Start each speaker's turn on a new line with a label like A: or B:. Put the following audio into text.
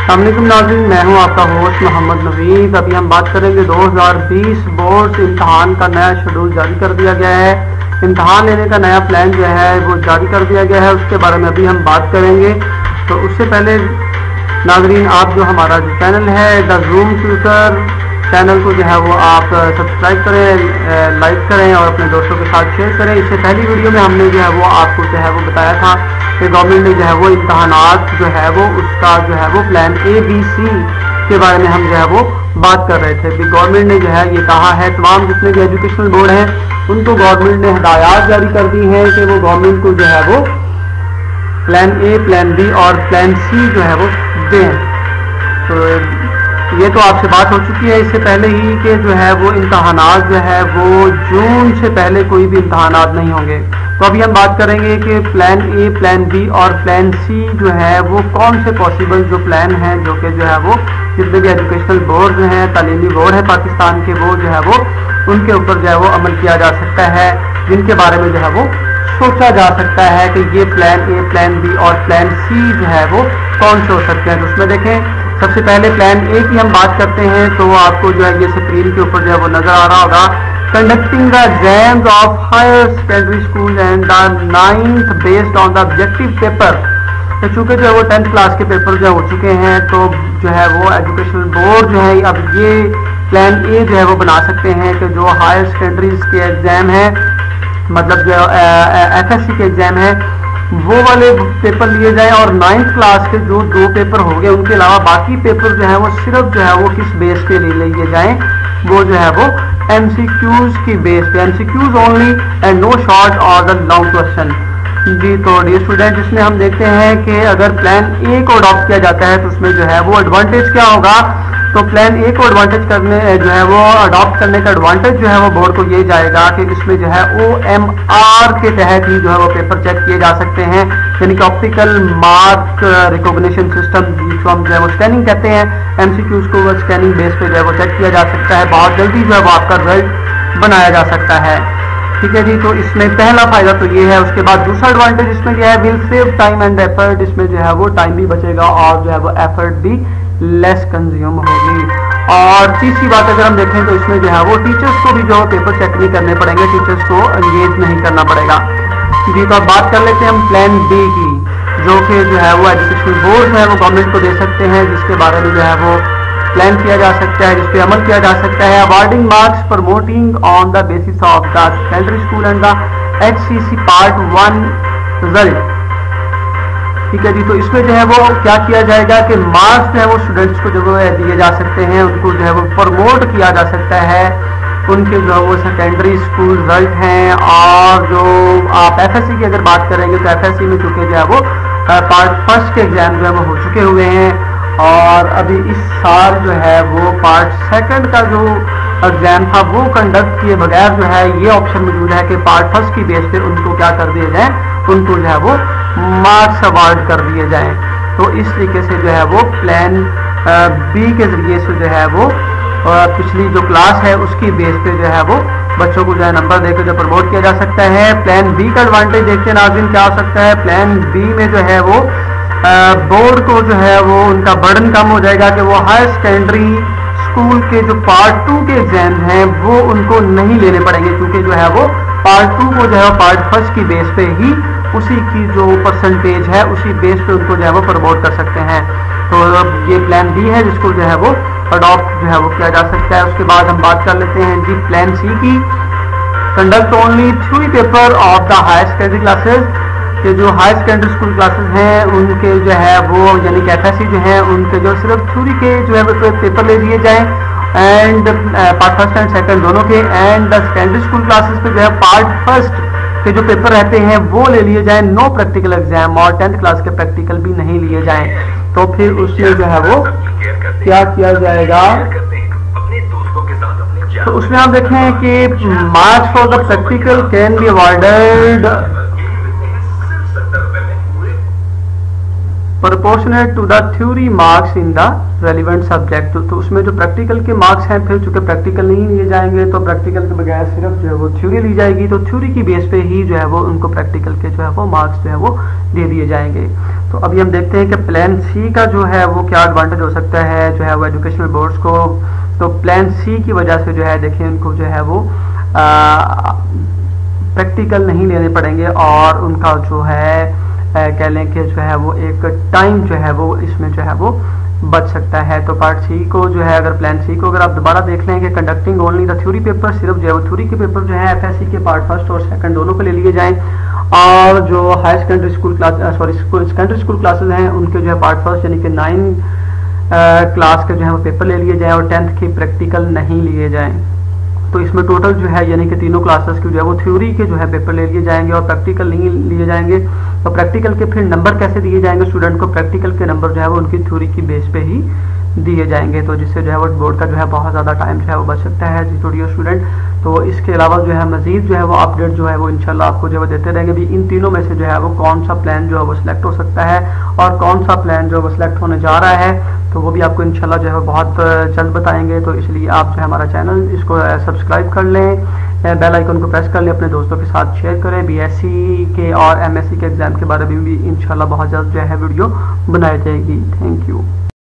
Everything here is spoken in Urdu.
A: السلام علیکم ناظرین، میں ہوں آپ کا ہوسٹ محمد نوید۔ ابھی ہم بات کریں گے 2020 بورڈ امتحان کا نیا شیڈول جاری کر دیا گیا ہے۔ امتحان لینے کا نیا پلان جو ہے وہ جاری کر دیا گیا ہے، اس کے بارے میں ابھی ہم بات کریں گے۔ تو اس سے پہلے ناظرین، آپ جو ہمارا جو چینل ہے دا زوم ٹیوٹر چینل کو جو ہے وہ آپ سبسکرائب کریں، لائک کریں اور اپنے دوستوں کے ساتھ شیئر کریں۔ اس سے پہلی ویڈیو میں ہم نے جو ہے وہ آپ کو جو ہے وہ بتایا تھا کہ گورنمنٹ نے جو ہے وہ امتحانات جو ہے وہ اس کا جو ہے وہ پلان ABC کے بارے میں ہم جو ہے وہ بات کر رہے تھے۔ گورنمنٹ نے جو ہے یہ کہا ہے، تمام جتنے بھی ایجوکیشنل بورڈ ہیں ان کو گورنمنٹ نے ہدایات جاری کر دی ہیں کہ وہ گورنمنٹ کو جو ہے وہ پلان A، پلان B اور پلان C جو ہے وہ دیں۔ تو یہ تو آپ سے بات ہو چکی ہے اس سے پہلے ہی کہ جو ہے وہ امتحانات جو ہے وہ جون سے پہلے کوئی بھی امتحانات نہیں ہوں گے۔ تو ابھی ہم بات کریں گے کہ پلان A، پلان B اور پلان C جو ہے وہ کون سے پاسبل جو پلان ہیں جو کہ جو ہے وہ جتنے بھی ایجوکیشنل بورڈ جو ہیں، تعلیمی بورڈ ہیں پاکستان کے، وہ جو ہے وہ ان کے اوپر جو ہے وہ عمل کیا جا سکتا ہے، جن کے بارے میں جو ہے وہ سوچا جا سکتا ہے کہ یہ پلان A، پلان B اور پلان C جو ہے وہ کون سے ہو سکتے ہیں۔ تو اس میں دیکھیں، سب سے پہلے پلان A کی ہم بات کرتے ہیں تو آپ کو جو ہے یہ اسکرین کے اوپر جو ہے وہ نظر آ رہا ہوگا، conducting the exams of higher secondary schools and the 9th based on the objective paper۔ چونکہ جو ہے وہ 10th کلاس کے پیپر جو ہو چکے ہیں تو جو ہے وہ ایجوکیشنل بورڈ جو ہے اب یہ پلان A جو ہے وہ بنا سکتے ہیں کہ جو ہائر سیکنڈریز کے ایگزام ہیں، مطلب جو FSc کے ایگزام ہیں، وہ والے پیپر لیے جائیں، اور 9th کلاس کے جو 2 پیپر ہو گئے ان کے علاوہ باقی پیپر جو ہے وہ صرف جو ہے وہ کس بیس پہ لیے جائیں، وہ جو ہے وہ MCQs کی بیس پہ، MCQs only and no short or the long question۔ جی تو ڈیئر اسٹوڈنٹ، اس میں ہم دیکھتے ہیں کہ اگر پلان A کو اڈاپٹ کیا جاتا ہے تو اس میں جو ہے وہ ایڈوانٹیج کیا ہوگا۔ تو پلان A کو ایڈوانٹیج کرنے جو ہے وہ اڈاپٹ کرنے کا ایڈوانٹیج جو ہے وہ بورڈ کو یہ جائے گا کہ اس میں جو ہے OMR کے تحت ہی جو ہے وہ پیپر چیک کیے جا سکتے ہیں، یعنی کہ آپٹیکل مارک ریکگنیشن سسٹم جس کو ہم جو ہے وہ اسکیننگ کہتے ہیں۔ MCQs کو اسکیننگ بیس پہ جو ہے وہ چیک کیا جا سکتا ہے، بہت جلدی جو ہے وہ آپ کا رزلٹ بنایا جا سکتا ہے۔ ٹھیک ہے جی، تو اس میں پہلا فائدہ تو یہ ہے۔ اس کے بعد دوسرا ایڈوانٹیج اس میں کیا ہے، will save time and effort. اس میں جو ہے وہ ٹائم بھی بچے گا اور جو ہے وہ ایفرٹ بھی لیس کنزیوم ہوگی۔ اور تیسری بات اگر ہم دیکھیں تو اس میں جو ہے وہ ٹیچرز کو بھی جو ہے پیپر چیک نہیں کرنے پڑیں گے، ٹیچرز کو انگیج نہیں کرنا پڑے گا۔ جی تو اب بات کر لیتے ہیں ہم پلان B کی، جو کہ جو ہے وہ ایجوکیشنل بورڈ جو ہے وہ گورنمنٹ کو دے سکتے ہیں، جس کے بارے میں جو ہے وہ پلان کیا جا سکتا ہے، جس پہ عمل کیا جا سکتا ہے۔ Awarding marks promoting on the basis of the secondary school and the HCC part 1 result. ٹھیک ہے جی، تو اس میں جو ہے وہ کیا کیا جائے گا کہ مارکس جو ہے وہ اسٹوڈنٹس کو جو ہے دیے جا سکتے ہیں، ان کو جو ہے وہ پروموٹ کیا جا سکتا ہے، ان کے جو ہے وہ سیکنڈری اسکول رزلٹ ہیں۔ اور جو آپ FSc کی اگر بات کریں گے تو FSc میں چونکہ جو ہے وہ پارٹ 1 کے ایگزام جو ہے وہ ہو چکے ہوئے ہیں، اور ابھی اس سال جو ہے وہ پارٹ 2 کا جو ایگزام تھا وہ کنڈکٹ کیے بغیر جو ہے یہ آپشن موجود ہے کہ پارٹ 1 کی بیس پہ ان کو کیا کر دیے جائیں، ان کو جو ہے وہ مارکس اوارڈ کر دیے جائیں۔ تو اس طریقے سے جو ہے وہ پلان B کے ذریعے سے جو ہے وہ پچھلی جو کلاس ہے اس کی بیس پہ جو ہے وہ بچوں کو جو ہے نمبر دے کے جو پروموٹ کیا جا سکتا ہے۔ پلان B کا ایڈوانٹیج دیکھتے ہیں ناظرین کیا ہو سکتا ہے۔ پلان B میں جو ہے وہ بورڈ کو جو ہے وہ ان کا برڈن کم ہو جائے گا کہ وہ ہائر سیکنڈری اسکول کے جو پارٹ 2 کے ایگزام ہیں وہ ان کو نہیں لینے پڑیں گے، کیونکہ جو ہے وہ پارٹ 2 کو جو ہے پارٹ 1 کی بیس پہ ہی اسی کی جو پرسنٹیج ہے اسی بیس پہ ان کو جو ہے وہ پروموٹ کر سکتے ہیں۔ تو یہ پلان B ہے جس کو جو ہے وہ اڈاپٹ جو ہے وہ کیا جا سکتا ہے۔ اس کے بعد ہم بات کر لیتے ہیں جی پلان C کی، conduct only 3 paper of the higher secondary classes, کہ جو ہائر سیکنڈری اسکول کلاسز ہیں ان کے جو ہے وہ یعنی کہ FSc جو ہیں ان کے جو صرف تھیوری کے جو ہے وہ پیپر لے لیے جائیں، اینڈ پارٹ 1 اینڈ 2 دونوں کے، and the secondary school classes پہ جو ہے پارٹ 1 کے جو پیپر رہتے ہیں وہ لے لیے جائیں، نو پریکٹیکل ایگزام، اور 10th کلاس کے پریکٹیکل بھی نہیں لیے جائیں۔ تو پھر اس میں جو ہے وہ کیا کیا جائے گا، تو اس میں آپ دیکھیں کہ marks for the practical can be awarded proportionate to the theory marks in the relevant subject. तो उसमें जो प्रैक्टिकल के मार्क्स हैं, फिर चूंकि प्रैक्टिकल नहीं लिए जाएंगे तो प्रैक्टिकल के बगैर सिर्फ जो है वो थ्योरी ली जाएगी, तो थ्योरी की बेस पे ही जो है वो उनको प्रैक्टिकल के जो है वो मार्क्स जो है वो दे दिए जाएंगे। तो अभी हम देखते हैं कि प्लान सी का जो है वो क्या एडवांटेज हो सकता है जो है वो एजुकेशनल बोर्ड्स को। तो प्लान सी की वजह से जो है देखिए उनको जो है वो प्रैक्टिकल नहीं लेने पड़ेंगे और उनका जो है कह लें कि जो है वो एक टाइम जो है वो इसमें जो है वो बच सकता है। तो पार्ट सी को जो है, अगर प्लान सी को अगर आप दोबारा देख लें कि conducting only the theory paper, सिर्फ जो है वो थ्योरी के पेपर जो है एफएससी के पार्ट फर्स्ट और सेकंड दोनों को ले लिए जाएं, और जो higher secondary school class secondary school classes हैं उनके जो है पार्ट फर्स्ट यानी कि 9 क्लास के जो है वो पेपर ले लिए जाएं और 10th की प्रैक्टिकल नहीं लिए जाएं। तो इसमें टोटल जो है यानी कि तीनों क्लासेस की जो है वो थ्योरी के जो है पेपर ले लिए जाएंगे और प्रैक्टिकल नहीं लिए जाएंगे। तो प्रैक्टिकल के फिर नंबर कैसे दिए जाएंगे स्टूडेंट को? प्रैक्टिकल के नंबर जो है वो उनकी थ्योरी की बेस पे ही दिए जाएंगे, तो जिससे जो है वो बोर्ड का जो है बहुत ज़्यादा टाइम जो है वो बच सकता है जी स्टूडेंट। तो इसके अलावा जो है मजीद जो है वो अपडेट जो है वो इंशाल्लाह आपको जो है देते रहेंगे। भी इन तीनों में से जो है वो कौन सा प्लान जो है वो सिलेक्ट हो सकता है और कौन सा प्लान जो है वो सिलेक्ट होने जा रहा है, तो वो भी आपको इंशाल्लाह जो है बहुत जल्द बताएंगे। तो इसलिए आप जो है हमारा चैनल इसको सब्सक्राइब कर लें, बेल आइकन को प्रेस कर लें, अपने दोस्तों के साथ शेयर करें। बीएससी के और एमएससी के एग्जाम के बारे में भी इंशाल्लाह बहुत जल्द जो है वीडियो बनाई जाएगी। Thank you.